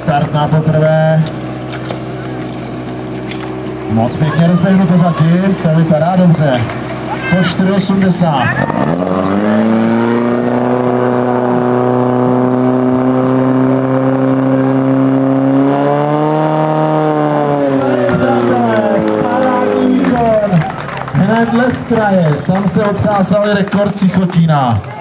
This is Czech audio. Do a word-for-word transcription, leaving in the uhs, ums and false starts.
Start na poprvé. Moc pěkně rozběhnuto zatím, to vypadá dobře. Po čtyři osmdesát. Hned les kraje, tam se otřásal rekord Cichotína.